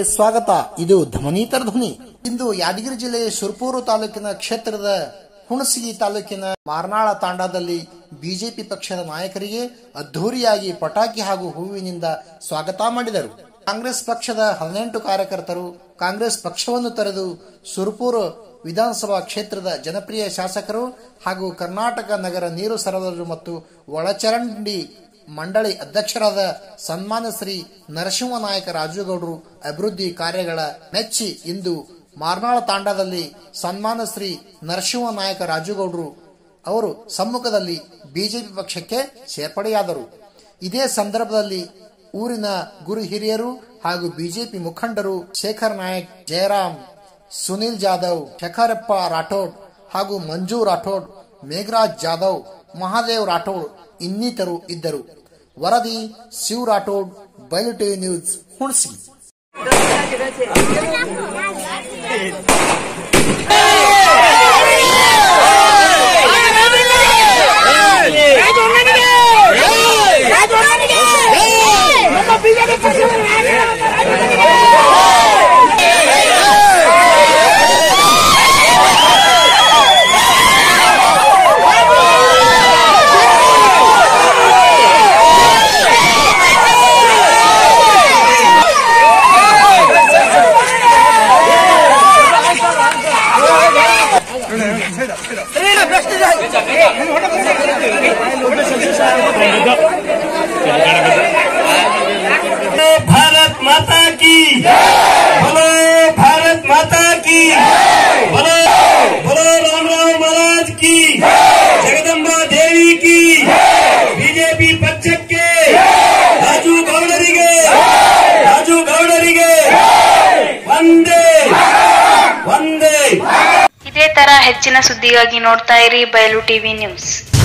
ಸ್ವಾಗತ. ಇದು ಧ್ವನಿತರ ಧ್ವನಿ. ಇಂದು ಯಾದಗಿರಿ ಜಿಲ್ಲೆಯ ಸುರಪುರ ತಾಲೂಕಿನ ಕ್ಷೇತ್ರದ ಹುಣಸಗಿ ತಾಲೂಕಿನ ಮಾರ್ನಾಳ ತಾಂಡಾದಲ್ಲಿ ಬಿಜೆಪಿ ಪಕ್ಷದ ನಾಯಕರಿಗೆ ಅದ್ಧೂರಿಯಾಗಿ ಪಟಾಕಿ ಹಾಗೂ ಹೂವಿನಿಂದ ಸ್ವಾಗತ ಮಾಡಿದರು. ಕಾಂಗ್ರೆಸ್ ಪಕ್ಷದ 18 ಕಾರ್ಯಕರ್ತರು ಕಾಂಗ್ರೆಸ್ ಪಕ್ಷವನ್ನು ತೊರೆದು ಸುರಪುರ ವಿಧಾನಸಭಾ ಕ್ಷೇತ್ರದ ಜನಪ್ರಿಯ ಶಾಸಕರು ಹಾಗೂ ಕರ್ನಾಟಕ ನಗರ ನೀರು ಸರಬರಾಜು ಮತ್ತು ಒಳಚರಂಡಿ ಮಂಡಳಿ ಅಧ್ಯಕ್ಷರಾದ ಸನ್ಮಾನ್ಯ ಶ್ರೀ ನರಸಿಂಹನಾಯಕ ರಾಜುಗೌಡರು ಅಭಿವೃದ್ಧಿ ಕಾರ್ಯಗಳ ಮೆಚ್ಚಿ ಇಂದು ಮಾರ್ನಾಳ ತಾಂಡಾದಲ್ಲಿ ಸನ್ಮಾನ್ಯ ಶ್ರೀ ನರಸಿಂಹನಾಯಕ ರಾಜುಗೌಡರು ಅವರು ಸಮ್ಮುಖದಲ್ಲಿ ಬಿಜೆಪಿ ಪಕ್ಷಕ್ಕೆ ಸೇರ್ಪಡೆಯಾದರು. ಇದೇ ಸಂದರ್ಭದಲ್ಲಿ ಊರಿನ ಗುರು ಹಿರಿಯರು ಹಾಗೂ ಬಿಜೆಪಿ ಮುಖಂಡರು ಶೇಖರ್ ನಾಯಕ್, ಜಯರಾಮ್, ಸುನಿಲ್ ಜಾಧವ್, ಶೇಖರಪ್ಪ ರಾಠೋಡ್ ಹಾಗೂ ಮಂಜು ರಾಠೋಡ್, ಮೇಘರಾಜ್ ಜಾಧವ್, ಮಹಾದೇವ್ ರಾಠೋಡ್ ಇನ್ನಿತರು ಇದ್ದರು. ವರದಿ ಶಿವ್ ರಾಠೋಡ್, ಬಯಲು ಟಿವಿ ನ್ಯೂಸ್, ಹುಣಸಗಿ. भारत माता की बोलो, भारत माता की बोलो, बोलो राम राम महाराज की, जगदंबा देवी की, ಬಿಜೆಪಿ ಪಕ್ಷಕ್ಕೆ ರಾಜು ಗೌಡರಿಗೆ ವಂದೇ ವಂದೇ. ಇದೇ ತರ ಹೆಚ್ಚಿನ ಸುದ್ದಿಗಾಗಿ ನೋಡ್ತಾ ಇರಿ ಬಯಲು ಟಿವಿ ನ್ಯೂಸ್.